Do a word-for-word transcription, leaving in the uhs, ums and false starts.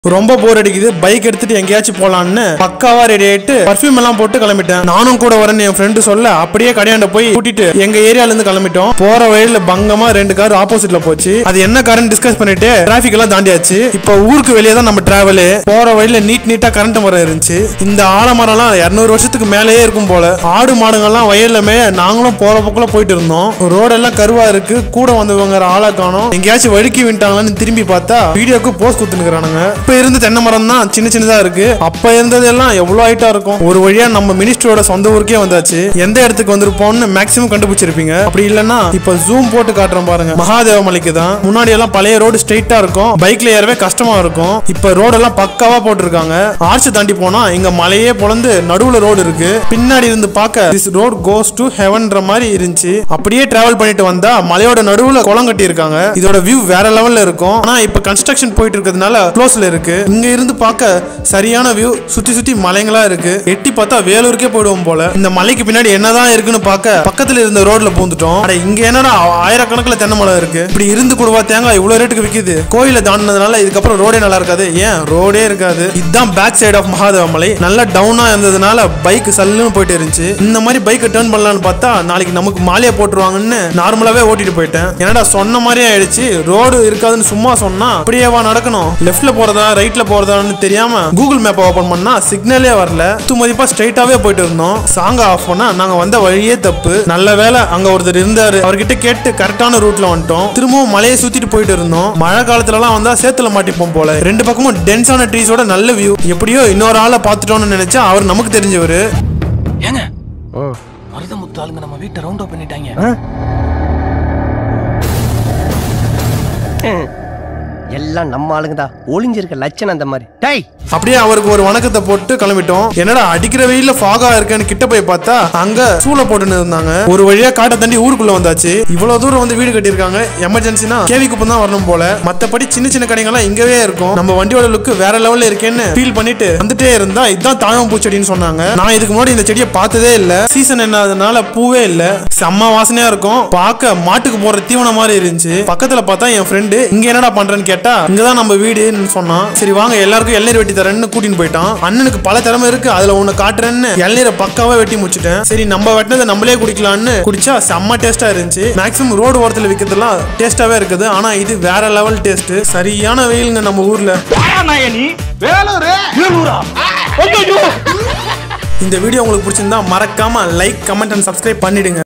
ரொம்ப போர் அடிக்குது. பைக் எடுத்துட்டு எங்கேயாச்சும் போலான்னு பக்காவா ரெடி ஆயிட்டு பர்ஃபியூம் எல்லாம் போட்டு கிளம்பிட்டேன். நானும் கூட வரேன்னு என் ஃப்ரெண்டு சொல்ல அப்படியே கடையாண்ட போய் கூட்டிட்டு எங்க ஏரியால இருந்து கிளம்பிட்டோம். போற வழியில பங்கமா ரெண்டு கார் ஆப்போசிட்ல போச்சு. அது என்ன காரன்னு டிஸ்கஸ் பண்ணிட்டு டிராபிக் எல்லாம் தாண்டியாச்சு. இப்ப ஊருக்கு வெளியே தான் நம்ம டிராவல். போற வழியில நீட் நீட்டா கரண்ட் மரம் இருந்துச்சு. இந்த ஆலமரம் எல்லாம் இருநூறு வருஷத்துக்கு மேலேயே இருக்கும் போல. ஆடு மாடுங்கள்லாம் வயல்ல மேய நாங்களும் போற பக்கத்துல போயிட்டு இருந்தோம். ரோடெல்லாம் கருவா இருக்கு. கூட வந்தவங்க ஆளா காணோம். எங்கேயாச்சும் வழுக்கி விட்டாங்களான்னு திரும்பி பார்த்தா வீடியோக்கு போஸ்ட் கொடுத்துருக்கானுங்க. இருந்த தென்னை மரம் தான் சின்ன சின்னதா இருக்கு. அப்ப இருந்தது எல்லாம் எவ்வளவு ஹைட்டா இருக்கும். ஒரு வழியா நம்ம மினிஸ்டரோட சொந்த ஊருக்கே வந்தாச்சு. எந்த இடத்துக்கு வந்திருப்போம்னு மேக்ஸிமம் கண்டுபிடிச்சிருப்பீங்க. அப்படி இல்லன்னா இப்ப ஜூம் போட்டு காட்டுறோம் பாருங்க. மகாதேவ மலைக்கு தான். முன்னாடி எல்லாம் பழைய ரோடு ஸ்ட்ரைட்டா இருக்கும். பைக்ல ஏறவே கஷ்டமா இருக்கும். இப்ப ரோடு எல்லாம் பக்காவா போட்டிருக்காங்க. ஆர்ச் தாண்டி போனா இங்க மலையே பொளந்து நடுவுல ரோடு இருக்கு. பின்னாடி இருந்து பார்க்க திஸ் ரோட் கோஸ் டு ஹெவன்ன்ற மாதிரி இருந்துச்சு. அப்படியே டிராவல் பண்ணிட்டு வந்தா மலையோட நடுவுல குளம் கட்டி இருக்காங்க. இதோட வியூ வேற லெவல்ல இருக்கும். ஆனா இப்ப கன்ஸ்ட்ரக்ஷன் போயிட்டு இருக்கிறதுனால க்ளோஸ்ல இருக்கு. இங்க இருந்து பார்க்க சரியான வியூ. சுத்தி சுத்தி மலைங்களா இருக்கு. எட்டி பார்த்தா வேலூருக்கே போயிடுவோம் போல. இந்த மலைக்கு பின்னாடி என்னதான் இருக்குன்னு பார்க்க பக்கத்துல இருந்த ரோட்ல பூந்துட்டோம். அட இங்க என்னடா ஆயிரக்கணக்கில் தென்னை மரம் இருக்கு. இப்படி இருந்து கூடவா தேங்காய் இவ்வளவு ரேட்டுக்கு விக்குது. கோயில தாண்டினதுனால இதுக்கப்புறம் ரோடே நல்லா இருக்காது. ஏன் ரோடே இருக்காது. இதுதான் பேக் சைடு ஆஃப் மகாதேவ மலை. நல்லா டவுனா இருந்ததுனால பைக் சல்லுன்னு போயிட்டு இருந்துச்சு. இந்த மாதிரி பைக்கை டர்ன் பண்ணலான்னு பார்த்தா நாளைக்கு நமக்கு மாலையை போட்டுருவாங்கன்னு நார்மலாவே ஓட்டிட்டு போயிட்டேன். என்னடா சொன்ன மாதிரியே ஆயிடுச்சு. ரோடு இருக்காதுன்னு சும்மா சொன்னா அப்படியேவா நடக்கணும். லெஃப்ட்ல போறதா ரைட்ல போறதான்னு தெரியாம கூகுள் மேப் ஓபன் பண்ணா சிக்னலே வரல. தூ மதிப்பா ஸ்ட்ரைட்டாவே போயிட்டு இருந்தோம். சாங்க ஆஃப் பண்ணா நாங்க வந்த வழியே தப்பு. நல்ல வேலை அங்க ஒருத்தர் இருந்தாரு. அவர்கிட்ட கேட்டு கரெக்டான ரூட்ல வந்துட்டோம். திரும்பவும் மலையை சுத்திட்டு போயிட்டு இருந்தோம். மழை காலத்துல எல்லாம் வந்தா சேத்துல மாட்டிப்போம் போல. ரெண்டு பக்கமும் டென்ஸான ட்ரீஸோட நல்ல வியூ. எப்படியோ இன்னொரு ஆளை பார்த்துட்டோம்னு நினைச்சா அவர் நமக்கு தெரிஞ்சவரு. ஏங்க மருதமுத்து ஆளுங்க நம்ம வீட்டை ரவுண்ட் அப் பண்ணிட்டாங்க. எல்லாம் நம்ம ஆளுங்க தான். ஒளிஞ்சிருக்க லட்சணம் அந்த மாதிரி. டேய் அப்படியே அவருக்கு ஒரு வணக்கத்தை போட்டு கிளம்பிட்டோம். என்னடா அடிக்கிற வெயில ஃபாகா இருக்கேன்னு கிட்ட போய் பார்த்தா அங்க சூளை போட்டுன்னு இருந்தாங்க. ஒரு வழியா காட்டை தாண்டி ஊருக்குள்ள வந்தாச்சு. இவ்வளவு தூரம் வந்து வீடு கட்டியிருக்காங்க. எமர்ஜென்சினா கேவி குப்பம் தான் வரணும் போல. மத்தபடி சின்ன சின்ன கடைகள்லாம் இங்கவே இருக்கும். நம்ம வண்டியோட லுக்கு வேற லெவல்ல இருக்கேன்னு ஃபீல் பண்ணிட்டு வந்துட்டே இருந்தா இதுதான் தாழம் பூச்செடின்னு சொன்னாங்க. நான் இதுக்கு முன்னாடி இந்த செடியை பார்த்ததே இல்ல. சீசன் என்னதுனால பூவே இல்ல. செம்ம வாசனையா இருக்கும். பார்க்க மாட்டுக்கு போற தீவனம் மாதிரி இருந்துச்சு. பக்கத்துல பார்த்தா என் ஃப்ரெண்டு இங்க என்னடா பண்றேன்னு கேட்டா இங்கதான் நம்ம வீடுன்னு சொன்னான். சரி வாங்க எல்லாருக்கும் எல்நீர் வெட்டி தரேன்னு கூட்டின்னு போயிட்டான். அண்ணனுக்கு பல திறமை இருக்கு. அதுல ஒண்ணு காட்டுறேன்னு எல்நீரை பக்காவா வெட்டி முடிச்சிட்டேன். சரி நம்ம வெட்டினதை நம்மளே குடிக்கலான்னு குடிச்சா செம்ம டேஸ்டா இருந்துச்சு. மேக்ஸிமம் ரோடு ஓரத்துல விற்கிறதுலாம் டேஸ்டாவே இருக்குது. ஆனா இது வேற லெவல் டேஸ்ட். சரியான வெயிலுங்க நம்ம ஊர்ல. இந்த வீடியோ உங்களுக்கு பிடிச்சிருந்தா மறக்காம லைக் கமெண்ட் அண்ட் சப்ஸ்கிரைப் பண்ணிடுங்க.